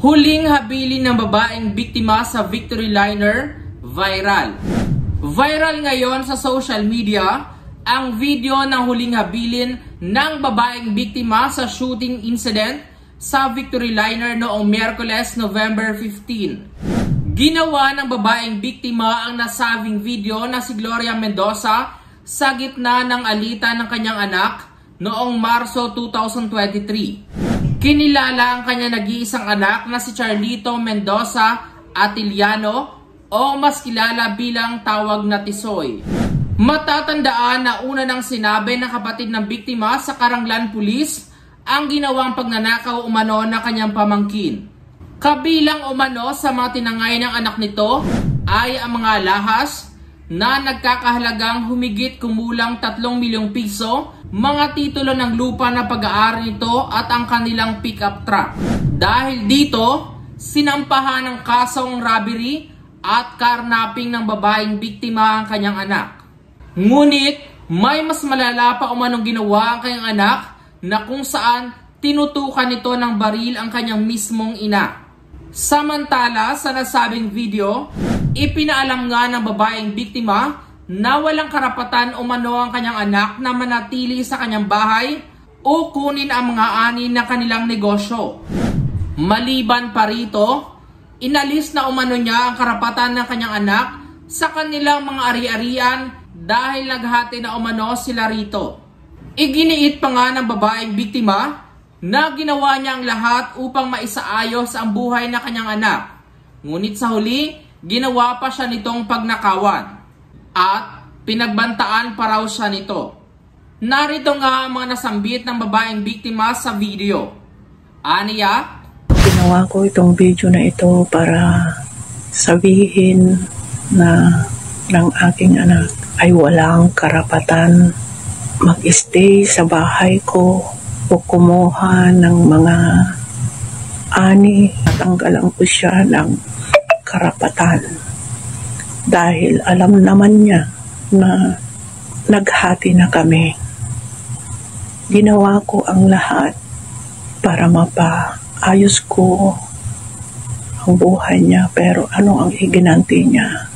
Huling habilin ng babaeng biktima sa Victory Liner, viral. Viral ngayon sa social media ang video ng huling habilin ng babaeng biktima sa shooting incident sa Victory Liner noong Miyerkules, November 15. Ginawa ng babaeng biktima ang nasabing video na si Gloria Mendoza sa gitna ng alitan ng kanyang anak noong Marso 2023. Kinilala ang kanyang nag-iisang anak na si Charlito Mendoza Atiliano o mas kilala bilang tawag na Tisoy. Matatandaan na una nang sinabi ng kapatid ng biktima sa Caranglan Police ang ginawang pagnanakaw umano ng kanyang pamangkin. Kabilang umano sa mga tinangay ng anak nito ay ang mga alahas na nagkakahalagang humigit kumulang 3 milyong piso, mga titulo ng lupa na pag-aari nito at ang kanilang pick-up truck. Dahil dito, sinampahan ng kasong robbery at carnapping ng babaeng biktima ang kanyang anak. Ngunit may mas malala pa umanong ginawa ang kanyang anak na kung saan tinutukan nito ng baril ang kanyang mismong ina. Samantala sa nasabing video, ipinaalam nga ng babaeng biktima na walang karapatan umano ang kanyang anak na manatili sa kanyang bahay o kunin ang mga ani ng kanilang negosyo. Maliban pa rito, inalis na umano niya ang karapatan ng kanyang anak sa kanilang mga ari-arian dahil naghati na umano sila rito. Iginiit pa nga ng babaeng biktima na ginawa niya ang lahat upang maisaayos ang buhay ng kanyang anak. Ngunit sa huli, ginawa pa siya nitong pagnakawan at pinagbantaan pa raw siya nito. Narito nga ang mga nasambit ng babaeng biktima sa video. Aniya, ginawa ko itong video na ito para sabihin na ng aking anak ay walang karapatan mag-stay sa bahay ko o kumuha ng mga ani. Natanggalan ko siya ng karapatan dahil alam naman niya na naghati na kami. Ginawa ko ang lahat para mapaayos ko ang buhay niya, pero ano ang iginanti niya?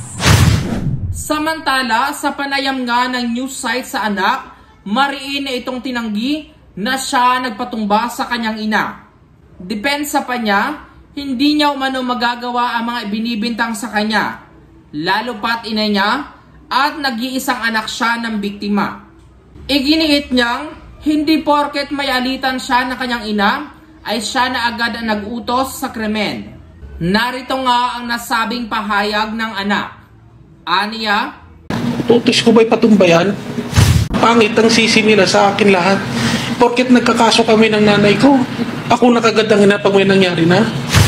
Samantala, sa panayam nga ng news site sa anak, mariin na itong tinanggi na siya nagpatumba sa kanyang ina. Depensa pa niya, hindi niya umano magagawa ang mga binibintang sa kanya, lalo pat ina niya at nag-iisang anak siya ng biktima. Iginiit niyang hindi porket may alitan siya ng kanyang ina ay siya na agad ang nag-utos sa krimen. Narito nga ang nasabing pahayag ng anak. Aniya, utos ko ba'y patumbayan? Pangit ang sisi nila sa akin lahat. Porket nagkakaso kami ng nanay ko, ako nakagad ang ina pag may nangyari na.